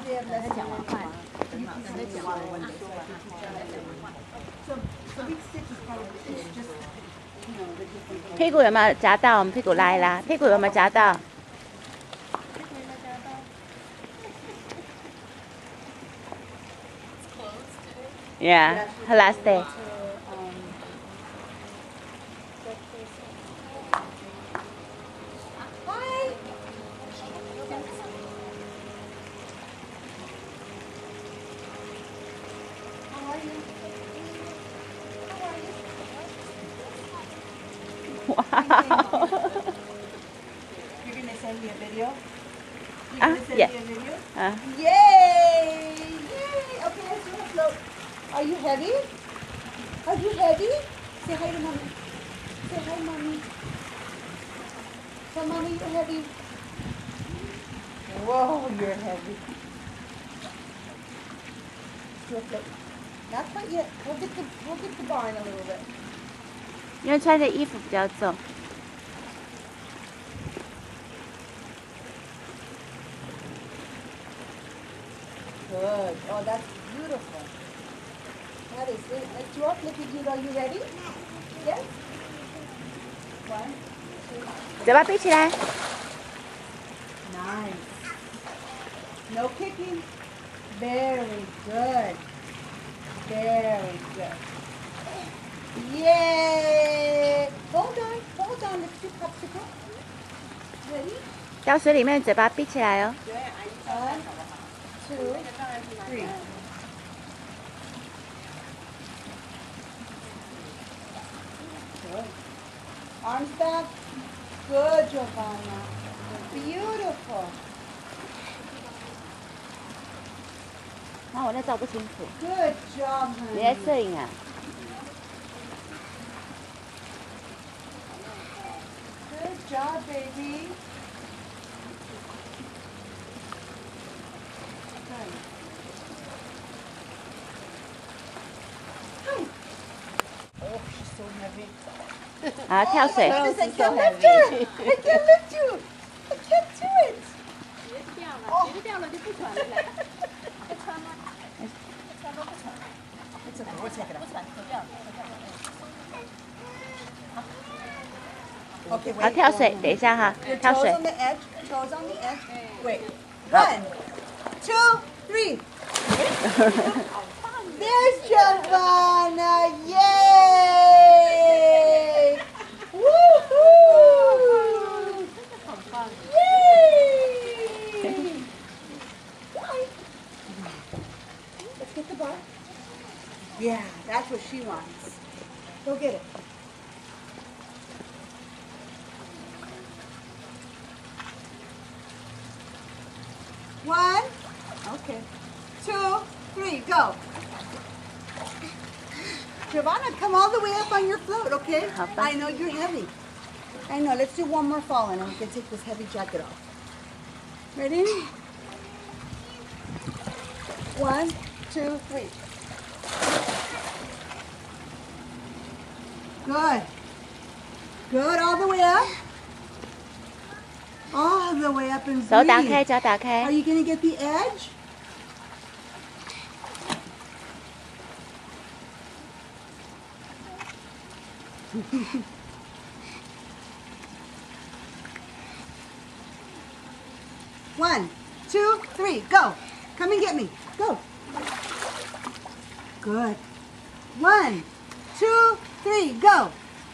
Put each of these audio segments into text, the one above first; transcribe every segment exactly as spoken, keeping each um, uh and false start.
他讲完话，等老师讲完我说完了，再讲完话。 屁股有没有夹到？我们屁股拉一拉，屁股有没有夹到？ Yeah, her last day. Hi. How are you? How are you? Wow. You're gonna send me a video? You're Ah, gonna send yeah. me a video? Uh, Yay! Yay! Okay, let's do a float. Are you heavy? Are you heavy? Say hi to mommy. Say hi, mommy. Tell mommy you're heavy. Whoa, you're heavy. Let's do a float. Not quite yet. We'll get the we'll get the bar in a little bit. 因为穿的衣服比较重。 Good. Oh, that's beautiful. That is it. Let's you up. Look at you. Are you ready? Yes? One, two, 嘴巴闭起来。 nice. No kicking. Very good. Very good. Yay! Hold on. Hold on. Let's do popsicle. Ready? 到水里面嘴巴闭起来哦。 One, two, three. Good. Arms back. Good, Giovanna. Beautiful. 妈，我那照不清楚。 Good job, 你在 honey. 摄影啊？ Good job, baby. Good. Hi. Oh, she's so heavy. 好，跳 Oh 水。 my goodness, I can't lift you. I can't lift you. I can't do it. 鞋子掉了，鞋子掉了就不喘了。再穿吗？再穿都不喘。 It's okay. We'll take it off. 不喘，走掉了，走掉了。 Okay, 好， wait. 跳水，等一下哈， Your 跳 toes 水。 on the edge. Toes on the edge. Wait. One, two, three. There's Giovanna. Yay! Woohoo! Yay! Bye. Let's get the bar. Yeah, that's what she wants. Go get it. One, okay, two, three, go. Giovanna, come all the way up on your float, okay? How about- I know you're heavy. I know, let's do one more fall and then we can take this heavy jacket off. Ready? One, two, three. Good. Good, all the way up. All the way up and 手打 breathe. 开，脚打 Are 开。 you gonna get the edge? One, two, three, go. Come and get me. Go. Good. One, two, three, go.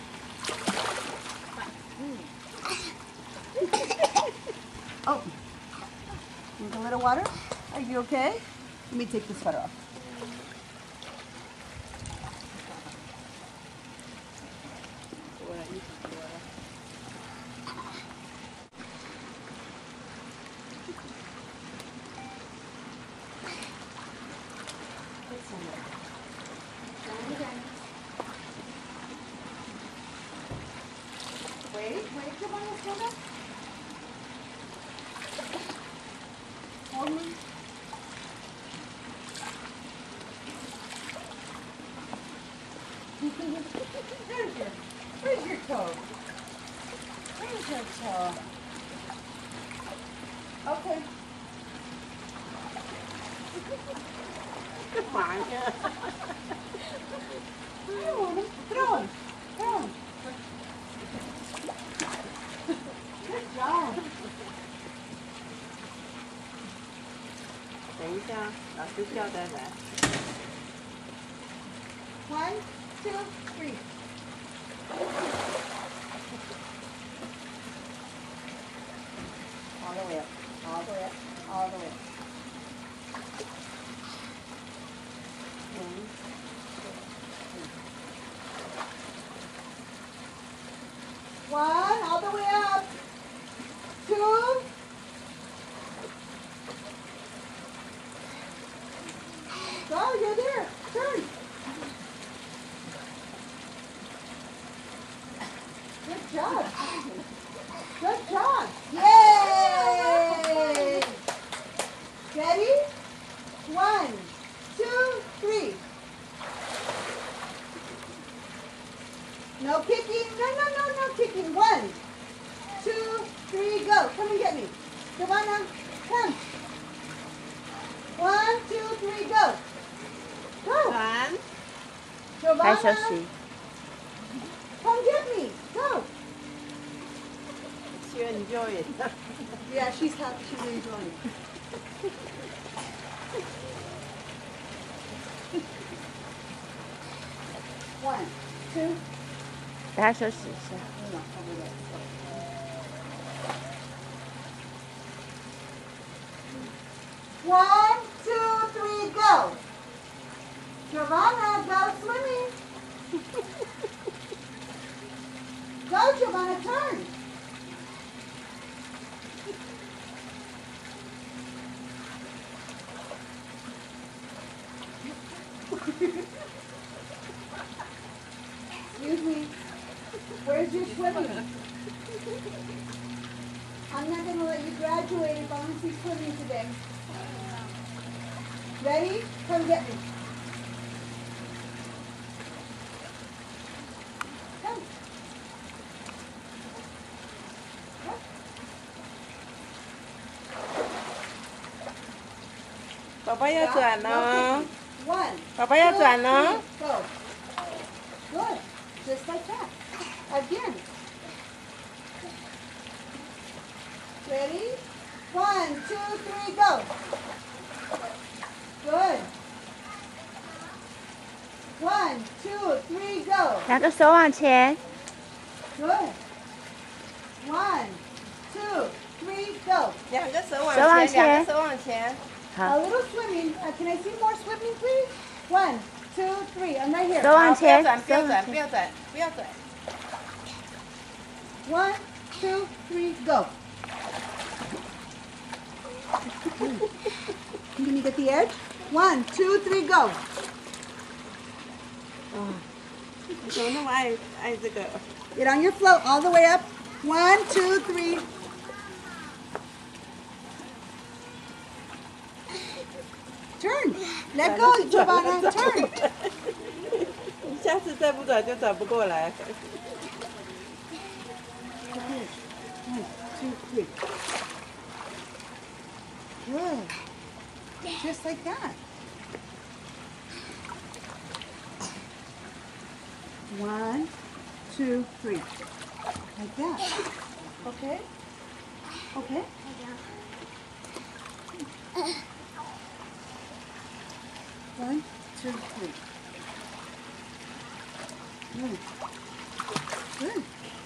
Oh. Need a little water? Are you okay? Let me take the sweater off. Wait, wait, Giovanna, hold up. Hold me. 烦呀。 Throw him. Throw him. Throw him. Good job. 等一下，老师叫的来。 One, two, three. All the way up. All the way up. All the way up. One, all the way up. Two. Go, you're there. Turn. Good job. Good job. Yay! Ready? One, two, three. No kicking. No, no, no, no kicking. One, two, three, go. Come and get me. Giovanna, come. One, two, three, go. Go. One. 该休 Giovanna, 息。 come get me. Go. She enjoy it. Yeah, she's happy. She's enjoying it. One, two, 等他休息一下。 no, over there. One, two, three, go. Giovanna, go swimming. Go, Giovanna, turn. Excuse me. Where's your swimming? I'm not going to let you graduate if I don't see swimming today. Ready? Come get me. Come. Come. 宝宝要转 No 哦， kicking. One. 宝宝要 two, 转哦 three, Go. Good. Just like that. Again. Ready? One, two, three, go. Good. One, two, three, go. 两个手往前。 Good. One, two, three, go. 两个手往手往前，两前个手往前。 A 好， little swimming. Uh, can I see more swimming, please? One, two, three. I'm right here. 手往好，不要前， 转，不要转， 手往前。 不要转，不要转。 One, two, three, go. Can you get the edge? One, two, three, go. 你怎么那么爱爱这个？ Get on your float all the way up. One, two, three. Turn. Let go, Giovanna. Turn. 你下次再不转就转不过来。 One, two, three. Good. Just like that. One, two, three. Like that. Okay? Okay? One, two, three. Good. Good.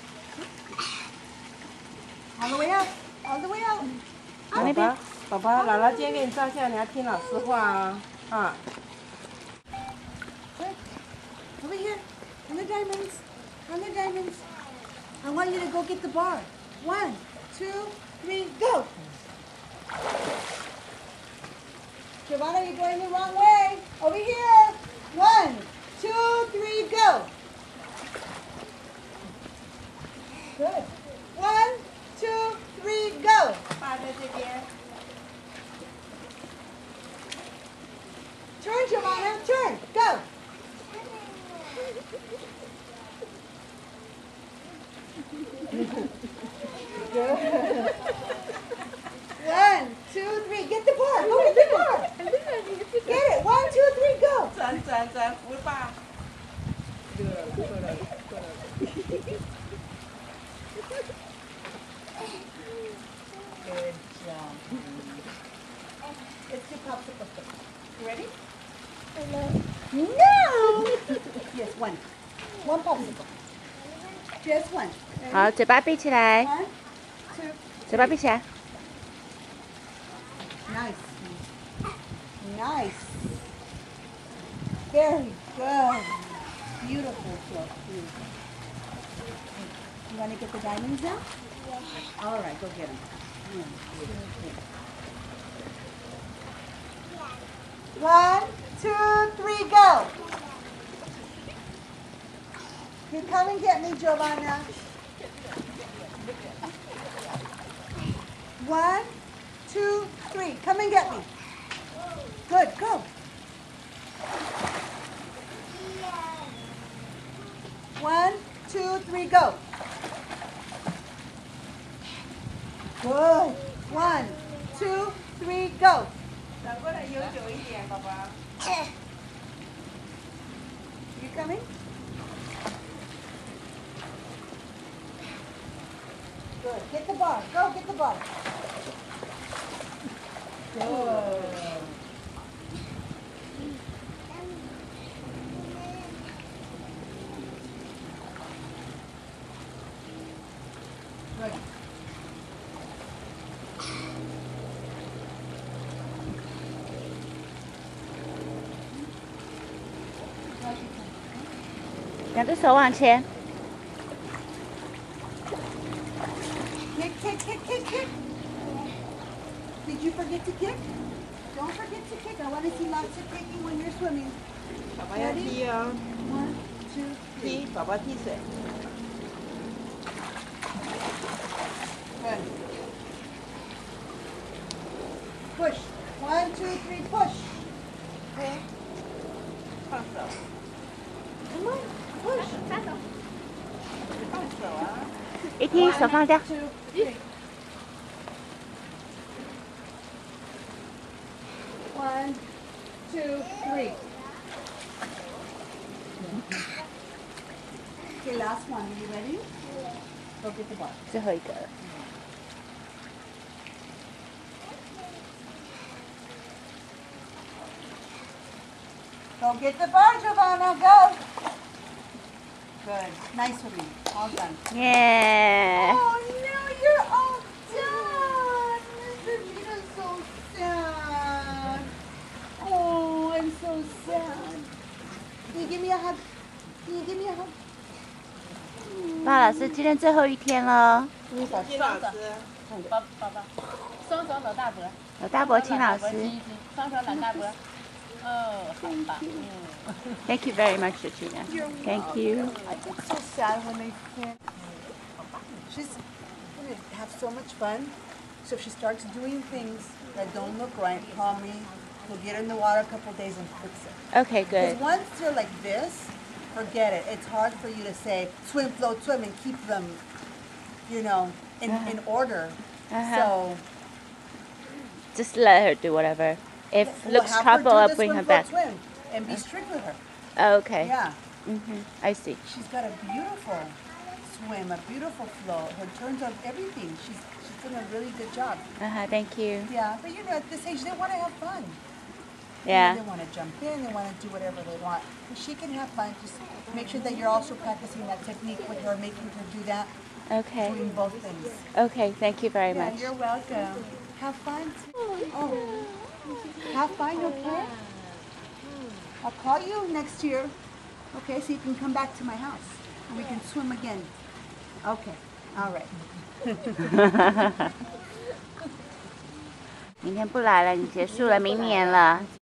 All the way out. All the way out. 宝宝，宝宝，姥姥今天给你照相，你要听老师话啊！啊， Good. Over here. On the diamonds. On the diamonds. I want you to go get the bar. One, two, three, go. Giovanna, you're going the wrong way. Over here. One, two, three, go. Good. One, two, three, go. 爸在这边。 Turn, Giovanna. Turn. Go. Good. One, two, three. Get the bar. Go get the bar. Get it. One, two, three, go. 转转扶吧。对了，对了，对了。 Good job. Let's do popsicle stick. You ready? No. Yes, one. One popsicle. Just one. Ready? 好，嘴巴闭起来， One, two. 嘴巴闭起来。 Nice. Nice. Very good. Beautiful flow. Beautiful. You want to get the diamonds now? Yeah. All right, go get them. One, two, three, go. You come and get me, Giovanna. One, two, three. Come and get me. Good, go. One, two, three, go. Good. One, two, three, go. 转过来悠久一点，宝宝。 You coming? Good. Get the bar. Go get the bar. Good. Good. 两只手往前。 Kick, kick, kick, kick, kick. Did you forget to kick? Don't forget to kick. I want to see lots of kicking when you're swimming. 宝宝要踢哦， One, two, 踢，宝宝踢水。 good. Push. One, two, three, push. Okay. 放手， Come on, push. 放手啊！ 一踢手放掉。 Two, three. One, two, three. Okay, last one. Are you ready? Go get the bar. 最后一个了。 Go get the bar, Giovanna. Go. Good. Nice with me. All done. 耶！ Oh no, you're all done. Mister Vita's so sad. Oh, I'm so sad. Can you give me a hug? Can you give me a hug? 巴老师，今天最后一天了。 金老师， 宝宝宝，双手搂大脖， 有大伯亲老师亲一亲，双手揽大脖。哦，好棒。嗯。 ，Thank you very much, Tina. Thank you. I get so sad when they can't. She's gonna have so much fun. So if she starts doing things that don't look right, call me. We'll get her in the water a couple days and fix it. Okay, Because good. once they're like this, forget it. It's hard for you to say swim, float, swim, and keep them, you know, in, in order. Uh-huh. So Just let her do whatever. If we'll looks have her trouble, do I'll the bring swim, her float, back. swim, and be strict with her. Okay. Yeah. Mhm. I see. She's got a beautiful swim, a beautiful flow. Her turns are everything. She's she's done a really good job. Uh huh. Thank you. Yeah, but you know, at this age, they want to have fun. You know, Yeah. they want to jump in. They want to do whatever they want. But she can have fun. Just make sure that you're also practicing that technique with her, making her do that, Okay. doing both things. Okay. Thank you very Yeah, much. you're welcome. Have fun. Oh, have fun, okay? I'll call you next year, okay, so you can come back to my house and we can swim again. Okay, all right. 明天不来了，你结束了，明年了。